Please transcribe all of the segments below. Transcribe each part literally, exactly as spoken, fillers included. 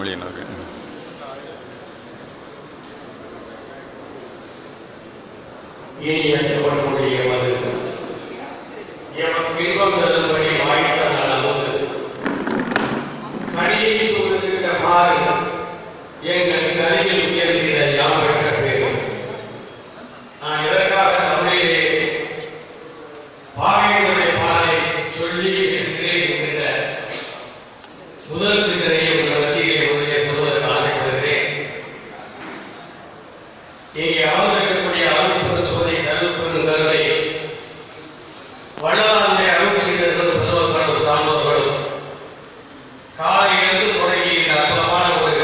வெளியினருக்கு. இனி ஏற்றப்படக்கூடிய மது எமக்கு இன்பம் தரும்படி வாய்த்த நல்லது கனியை சூழ்ந்திருந்த பாரு எங்கள் கதையில் உயர்கிற யாம் பெற்ற பேர். நான் எதற்காக தமிழிலே பாகையினுடைய பாலை சொல்லி பேசுகிறேன் என்கிற முதல் சிந்தனையை உங்கள் மத்தியிலே முதலே சொல்வதற்கு ஆசைப்படுகிறேன். இங்கே அமர்ந்திருக்கக்கூடிய அருள்பெரும் சோதை அருள்பெரும் கருணை வள்ளலாருடைய அருள் செய்தவர்களும் பெருமக்களும் சார்ந்தவர்களும் காலையிலிருந்து தொடங்கி இந்த அற்புதமான ஒரு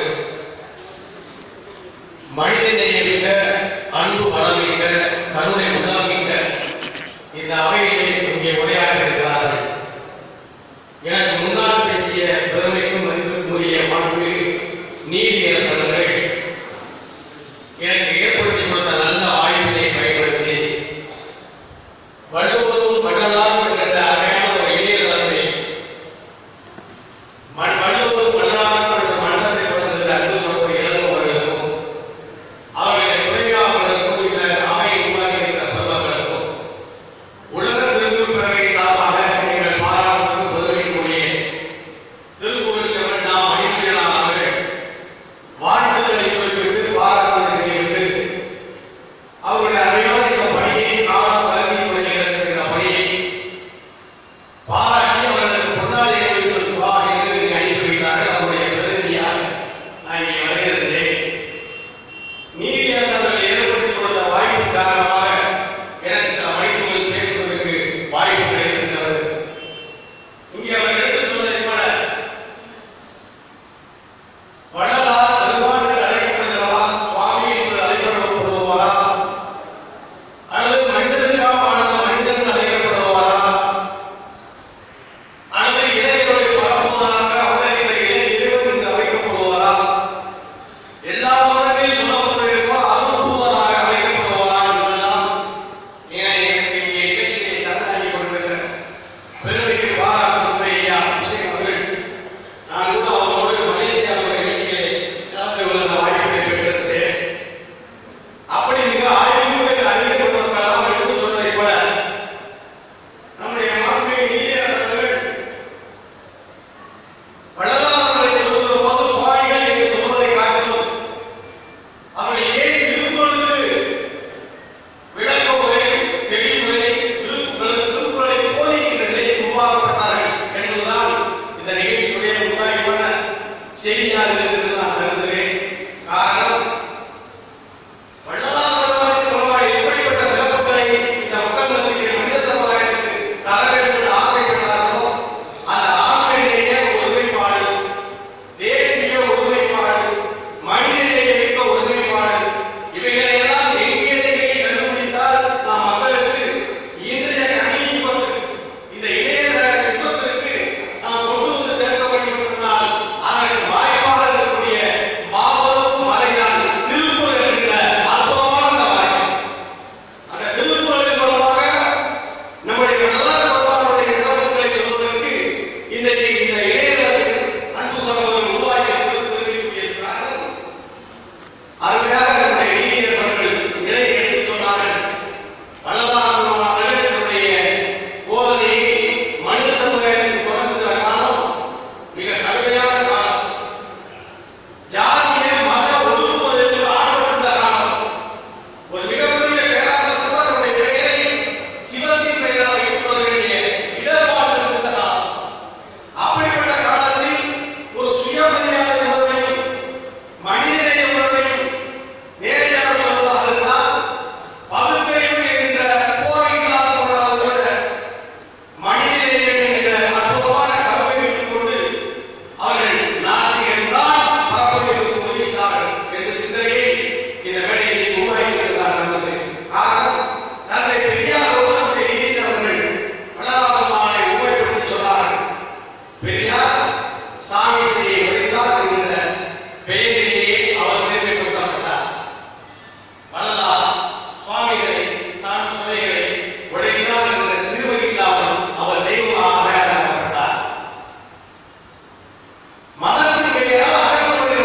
மனித நேயமிக்க அன்பு வளமிக்க கருணை உள்ளமிக்க இந்த அவையிலே இங்கே உரையாக இருக்கிறார்கள். எனக்கு முன்னால் பேசிய பெருமைக்கும் மதிப்புக்குரிய மாண்பு நீதியரசர்கள் எனக்கு ஏற்படுத்தி கொடுத்த நல்ல வாய்ப்பினை பயன்படுத்தி வள்ளுவரும் வள்ளலாரும் என்ற அருமையான ஒரு இளையதன்மை வள்ளுவரும் வள்ளலாரும் என்ற மன்றத்தை தொடர்ந்த அன்பு சகோதரி இளங்கோவர்களுக்கும் அவருடைய துணைவியாளர்களுக்கும் இந்த அவையை உருவாக்கி இருக்கிற பெருமக்களுக்கும் உலக திருக்குறள் பேரவை சார்பாக நீங்கள் பாராட்டுக்கும் பெருமைக்குரிய திருக்குறள் செவன் ஐம்பது அவர்கள் வாழ்த்துக்களை சொல்லிவிட்டு பாராட்டு செய்துவிட்டு அவருடைய அறிவாதிக்க பணியை காலம் கருதி கொண்டிருக்கிற பணியை பாராட்டி அவர்களுக்கு பொன்னாடி வா என்று அனுப்பி வைத்தார்கள். அவருடைய பிரதிநிதியாக நான் இங்கே வருகிறேன். நீதியரசர்கள் ஏற்படுத்தி கொடுத்த வாய்ப்பு காரணமாக எனக்கு சில மணித்துறையில் பேசுவதற்கு வாய்ப்பு கிடைத்திருக்கிறது. இங்கே அவர் எடுத்து சொன்னதை போல வள்ளலார் பெருமான் என்று அழைக்கப்படுகிறவா, சுவாமி என்று அழைக்கப்படுவாரா, அல்லது மனிதனுக்காக வாழ்ந்த மனிதன் என்று அழைக்கப்படுவாரா, அல்லது இறைவனை பரப்புவதற்காக அவதரித்த இறைவன் என்று அழைக்கப்படுவாரா, எல்லா மதங்களில் சொல்லப்பட்டிருப்போம் அருள்பூதராக அழைக்கப்படுவாரா என்பதெல்லாம் எனக்கு இங்கே நிகழ்ச்சியை கண்ணாடி கொண்டிருக்கிற பெருமைக்கு பாராட்டும் ஐயா விஷயம் அவர்கள். நான் கூட அவரோடு மலேசியாவுடைய நிகழ்ச்சியிலே கலந்து கொள்ள வாய்ப்பை பெற்றிருந்தேன். அப்படி மிக ஆய்வுக்கு அறிவிக்கப்பட்ட மக்களாக எடுத்து சொன்னதை போல நம்முடைய மாண்புமிகு நீதியரசர்கள் வள்ளலாரை சொல்கிற போது சுவாமிகள் என்று சொல்வதை காட்டிலும் அவர்கள் ஏன் திருக்குறளுக்கு விளக்க உரை தெளிவுரை திருக்குறளை போதிக்கின்ற நிலையில் உருவாக்கப்பட்டார்கள் என்பதுதான் இந்த நிகழ்ச்சியுடைய முத்தாய்ப்பான செய்தியாக இருக்கிறது நான் கருதுகிறேன். காரணம் வள்ளலார் பெருமானின் மூலமாக எப்படிப்பட்ட சிறப்புகளை இந்த மக்கள் மத்தியில் மனித சமுதாயத்துக்கு தர வேண்டும் என்று ஆசைப்பட்டார்களோ அந்த ஆண்மையிலேயே ஒருமைப்பாடு, தேசிய ஒருமைப்பாடு, மனிதநேய மிக்க ஒருமைப்பாடு இவைகளை எல்லாம் எங்கே எங்கே கண்டுபிடித்தால் நாம் மக்களுக்கு இன்றைய கணினி யுகத்தில் இந்த இணைய யுகத்திற்கு நாம் கொண்டு வந்து சேர்க்க வேண்டும் என்று சொன்னால் அதற்கு வாய்ப்பாக இருக்கக்கூடிய மாபெரும் மறைதான் திருக்குறள் என்கிற அற்புதமான மறை. அந்த திருக்குறளின் மூலமாக நம்முடைய வள்ளலார் பெருமானுடைய சிறப்புகளை சொல்வதற்கு இன்றைக்கு இந்த இளையதளத்தில் அன்பு சகோதரர் உருவாக்கி இருக்கிறார்கள். அருமையாக நம்முடைய நீதியரசர்கள் நிலை எடுத்து சொன்னார்கள். வள்ளலார் பெருமானுடைய போதனையை மனித சமுதாயத்தில் தொடர்ந்துகிற காலம் மிக கடுமையான காலம். ஜாதிய மத ஒடுக்குமுறையில் ஆடப்பட்ட காலம். ஒரு மிகப்பெரிய பேராசர் கூட நம்முடைய பெயரை சிவத்தின் பெயரால் வைத்துக் கொள்ள வேண்டிய இடர்பாடு இருந்த காலம். அப்படிப்பட்ட காலத்தில் ஒரு சுயமரியாதை உணர்வையும் மனிதநேய உணர்வையும் நேரடியாக சொல்வதாக இருந்தால் பகுத்தறிவு என்கின்ற போர் இல்லாத போரால் கூட மனிதநேயம் என்கிற அற்புதமான கருவை வைத்துக் கொண்டு அவர்கள் நாட்டியம் தான் பரப்புவதற்கு உதவிச்சார்கள் என்ற சிந்தனையை இந்த வேலையை உருவாக்கியிருக்கிறார். நல்லது. காரணம் தந்தை பெரியார் நம்முடைய நீதியரசர்கள் வள்ளலாரை உருவாக்கி சொன்னார்கள். பெரியார் சாமி செய்யை உடைத்தார் என்கிற பெயரிலேயே அவர் சேர்க்கப்பட்டார். வள்ளலார் சுவாமிகளை சாமி சிலைகளை உடைத்தார் என்ற சிறுவை இல்லாமல் அவர் தெய்வமாக அடையாளப்பட்டார். மதத்தின் பெயரால் அகற்றப்பட்ட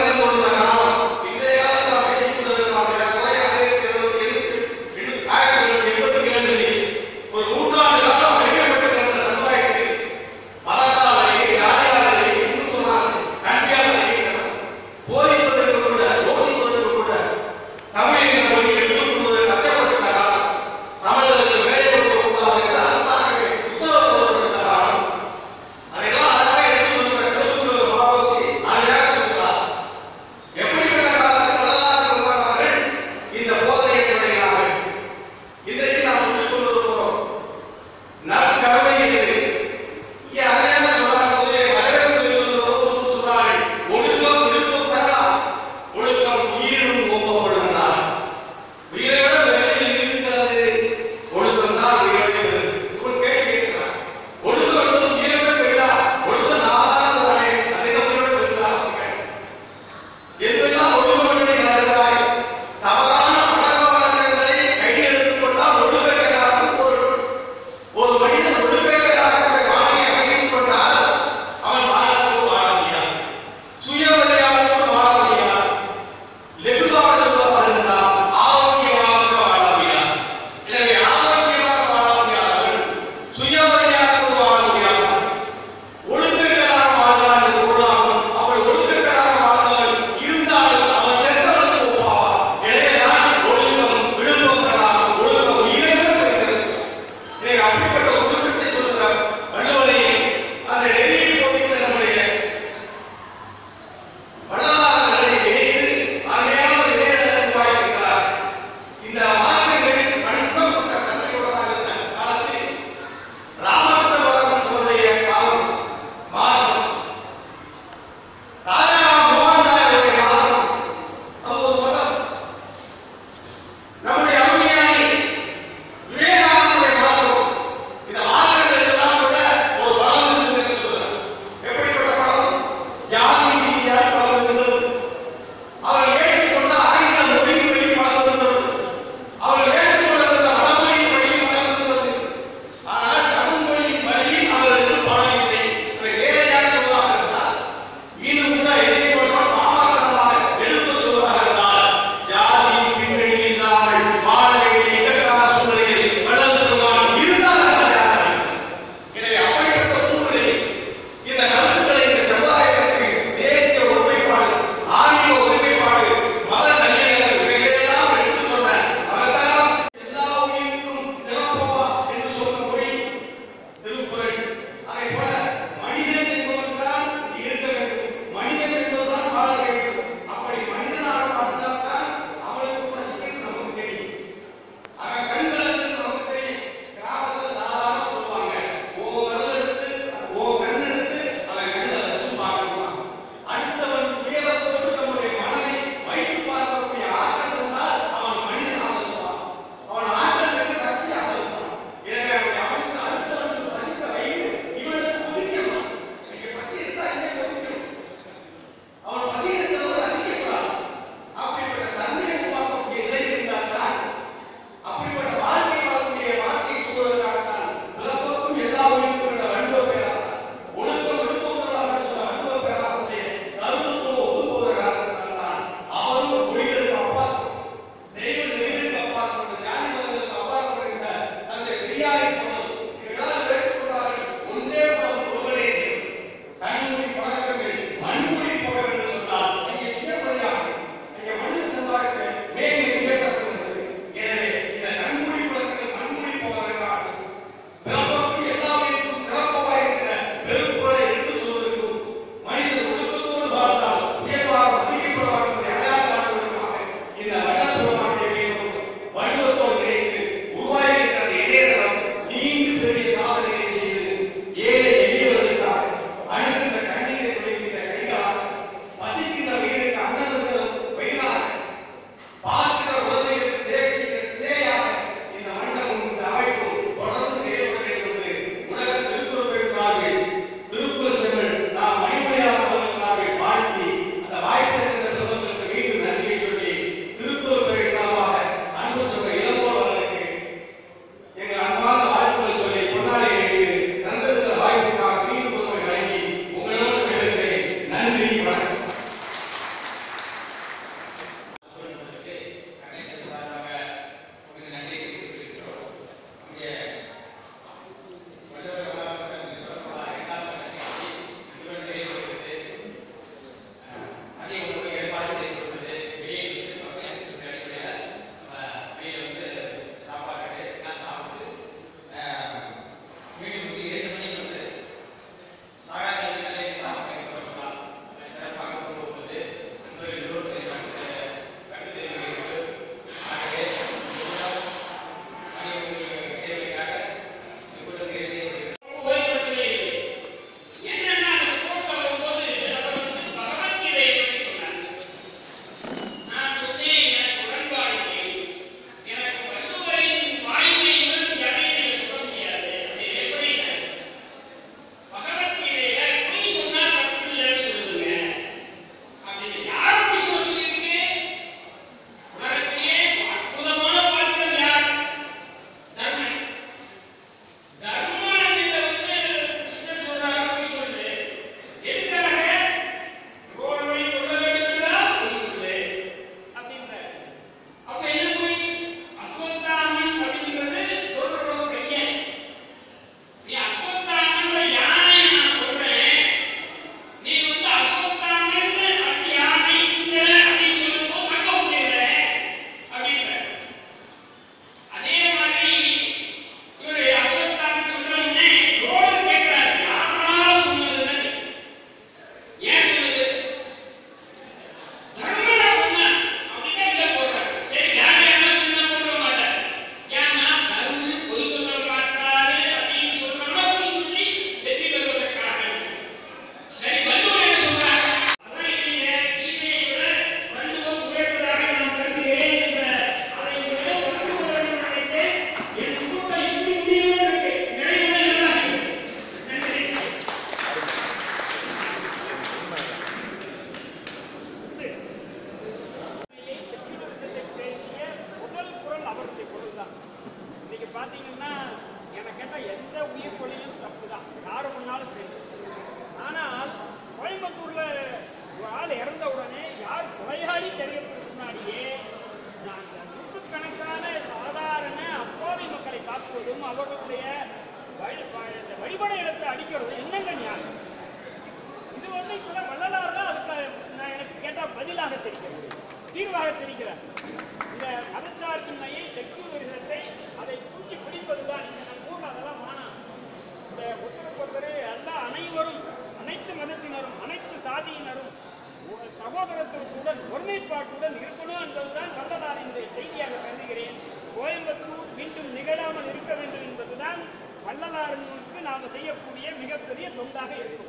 சகோதரத்துவத்துடன் ஒருமைப்பாட்டுடன் இருக்கணும் என்பதுதான் வள்ளலாரினுடைய செய்தியாக கருதுகிறேன். கோயம்புத்தூர் மீண்டும் நிகழாமல் இருக்க வேண்டும் என்பதுதான் வள்ளலாருக்கு நாம் செய்யக்கூடிய மிகப்பெரிய தொண்டாக இருக்கும்.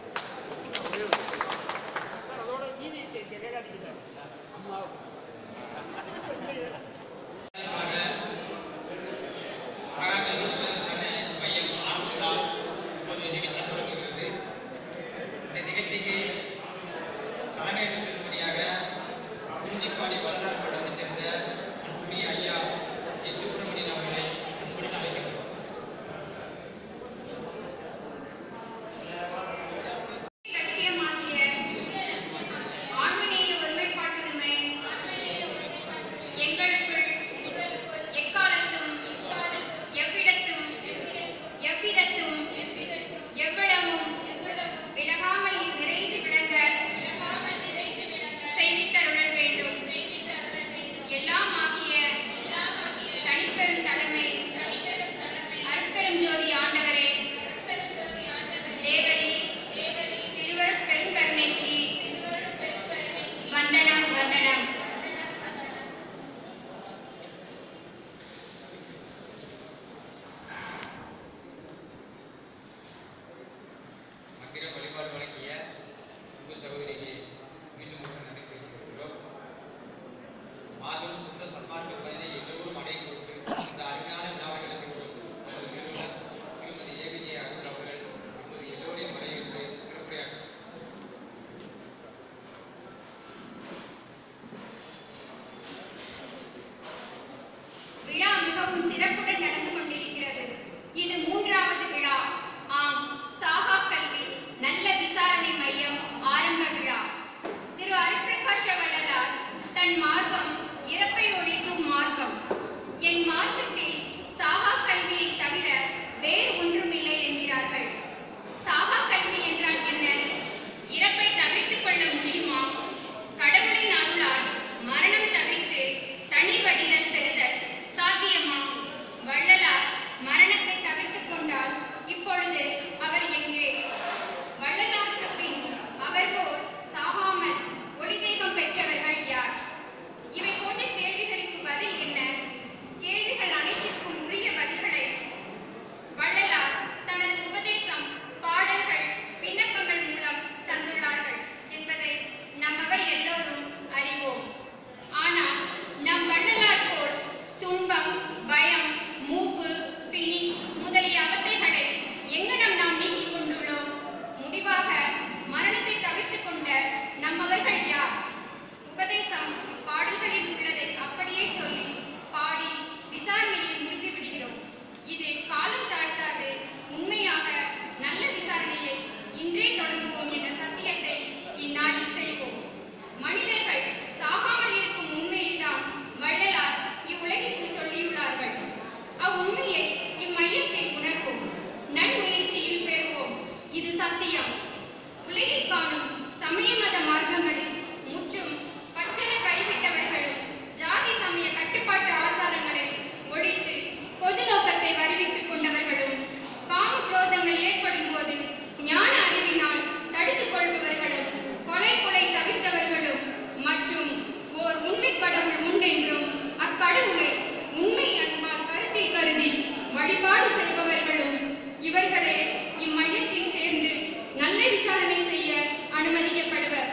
அதோட நீதி கேட்காதீங்க. நிகழ்ச்சிக்கு தலைமையேற்று திருப்பதியாக குறிஞ்சிப்பாடி வள்ளலார் பட்டத்தைச் சேர்ந்த அன்புக்குரிய ஐயா ஜி சுப்பிரமணியன் அவர்களை அன்புடன் அழைக்கின்றோம். வழிபாடு வழங்கிய உங்கள் சகோதரிக்கு மீண்டும் ஒரு நன்றி தெரிவிக்கிறோம். மாபெரும் சுத்த சன்மார்க்க பயனை எல்லோரும் அடைய பொருட்டு இந்த அருமையான விழாவை நடத்துகிறோம். நமது நிறுவனர் திருமதி ஏபிஜே அருள் அவர்கள் இப்போது எல்லோரையும் வரையிட்டு சிறப்புரையாற்ற விழா மிகவும் சிறப்புடன் நடந்து கொண்டிருக்கிறது. இது மூன்றாவது விழா. ஆம், சாகா கல்வி நல்ல விசாரணை மையம் ஆரம்ப விழா. திரு அருட்பிரகாஷ வள்ளலார் தன் மார்க்கம் இறப்பை ஒழிக்கும் மார்க்கம். என் மார்க்கத்தில் சாகா கல்வியை தவிர வேறு ஒன்றுமில்லை என்கிறார்கள். சாகா கல்வி என்றால் என்ன? இறப்பை தவிர்த்து கொள்ள முடியுமா? கடவுளின் அருளால் மரணம் தவிர்த்து தனி வடிதல் பெறுதல் சாத்தியமா? வள்ளலார் மரணத்தை தவிர்த்து கொண்டால் இப்பொழுது அவர் எங்கே? வள்ளலாருக்கு பின் அவர் போல் சாகாமல் ஒளிதேகம் பெற்றவர்கள் யார்? இவை போன்ற கேள்விகளுக்கு பதில் என்ன? கேள்விகள் அனைத்திற்கும் உரிய பதில்களை வள்ளலார் தனது உபதேசம், பாடல்கள், விண்ணப்பங்கள் மூலம் தந்துள்ளார்கள் என்பதை நம்மவர் எல்லோரும் அறிவோம். ஆனால் நம் வள்ளலார் போல் துன்பம், பயம், மூப்பு, பிணி முதலிய அவத்தைகளை எங்கனம் நாம் நீக்கிக் கொண்டுள்ளோம்? முடிவாக மரணத்தை தவிர்த்து கொண்ட நம்மவர்கள் யார்? உபதேசம், பாடல்களில் உள்ளதை அப்படியே சொல்லி பாடி விசாரணையை முடித்து விடுகிறோம். இது காலம் தாழ்த்தாது. உண்மையாக நல்ல விசாரணையை இன்றே தொடங்குவோம் என்ற சத்தியத்தை இந்நாளில் செய்வோம். மனிதர்கள் சாகாமல் இருக்கும் உண்மையைதான் வள்ளலார் இவ்வுலகிற்கு சொல்லியுள்ளார்கள். அவ்வுண்மையை இம்மையத்தில் உணர்வோம். நன்முயற்சியில் பெறுவோம். இது சத்தியம். உலகில் காணும் சமய மத மார்க்கங்களில் முற்றும் பற்றென கைவிட்டவர்களும் ஜாதி சமய கட்டுப்பாட்டு ஆச்சாரங்களை ஒழித்து பொது நோக்கத்தை வருவித்துக் கொண்டவர்களும் காம குரோதங்கள் ஏற்படும் போது ஞான அறிவினால் தடுத்துக் கொள்பவர்களும் கொலை கொலை தவிர்த்தவர்களும் மற்றும் ஓர் உண்மை கடவுள் உண்டென்றும் அக்கடவுளை உண்மை அன்பால் கருத்தில் கருதி வழிபாடு செய்பவர்களும் இவர்களே இம்மையத்தில் சேர்ந்து நல்ல விசாரணை செய்ய அனுமதிக்கப்படுவர்.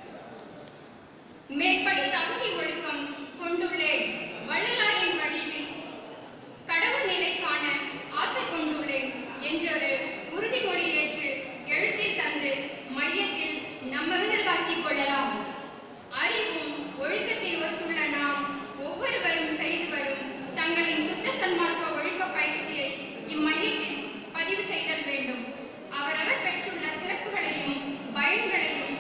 மேற்படி தகுதி ஒழுக்கம் கொண்டுள்ளேன். வள்ளலாரின் வழியில் கடவுள் நிலை காண ஆசை கொண்டுள்ளேன் என்றொரு உறுதிமொழி ஏற்று எழுத்தில் தந்து மையத்தில் நம்மவர்கள் காட்டிக் கொள்ளலாம். அறிவும் ஒழுக்கத்தில் ஒத்துள்ள நாம் ஒவ்வொருவரும் செய்து வரும் தங்களின் சுத்த சன்மார்க்க ஒழுக்க பயிற்சியை இம்மையத்தில் பதிவு செய்தல் வேண்டும். அவரவர் பெற்றுள்ள சிறப்புகளையும் பயன்களையும்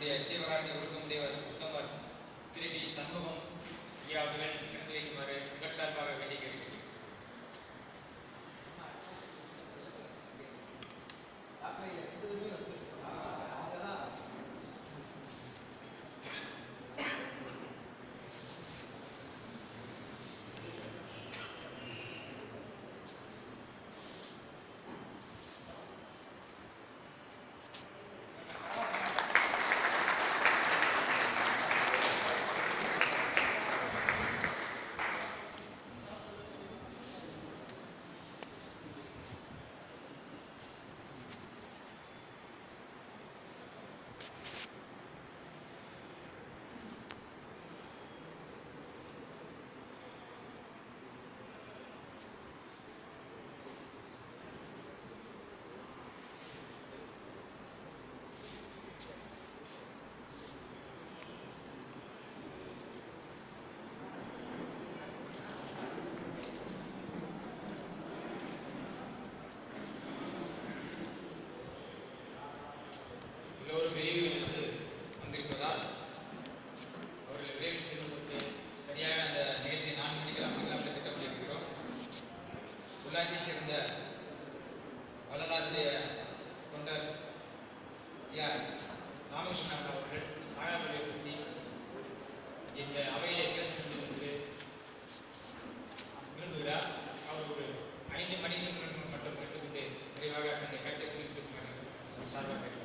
நம்முடைய ஜீவகாரணி ஒழுக்கம் தேவர் உத்தமர் திரு டி சண்முகம் ஐயா அவர்கள் திறந்துவைக்குமாறு உங்கள் சார்பாக வேண்டி கேட்கிறேன். எல்லோரும் வெளியூரிலிருந்து வந்திருப்பதால் அவர்கள் விரைவில் செல்வதற்கு சரியாக அந்த நிகழ்ச்சியை நான்கு மணிக்கெல்லாம் மணிக்கெல்லாம் திட்டமிட்டிருக்கிறோம். உள்ளாட்சியைச் சேர்ந்த வள்ளலாருடைய தொண்டர் ஐயா ராமகிருஷ்ணன் அவர்கள் சாகாபலியை பற்றி இந்த அவையிலே பேச வேண்டும் என்று விரும்புகிறார். அவர் ஒரு ஐந்து மணி நிமிடங்கள் மட்டும் எடுத்துக்கொண்டு விரைவாக தன்னுடைய கருத்தை குறிப்பிட்டு சார்பாக கேட்கிறார்.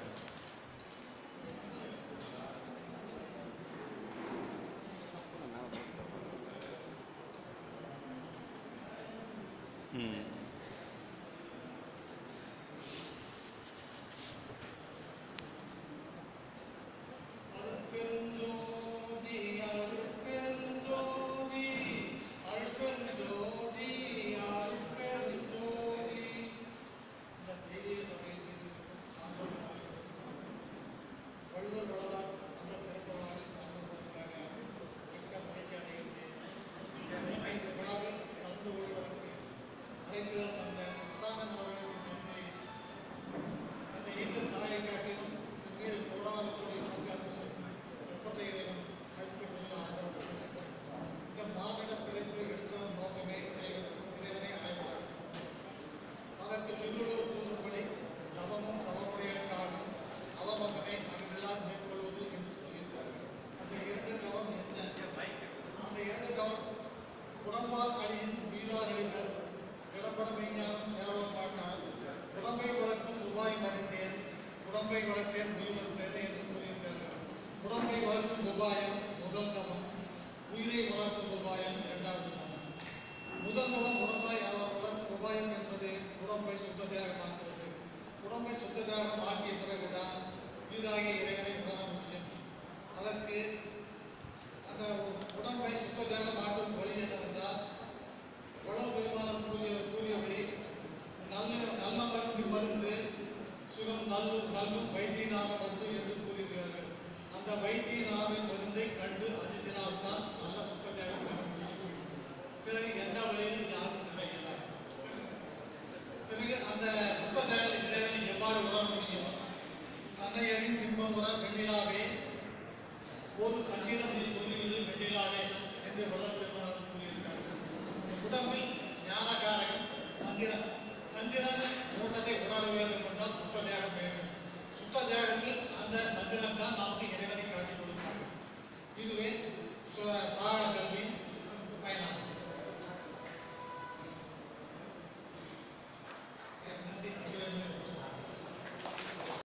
சந்திரன் சந்திரன் மூட்டத்தை உணர வேண்டும் என்றால் சுத்த தேகம் வேண்டும்.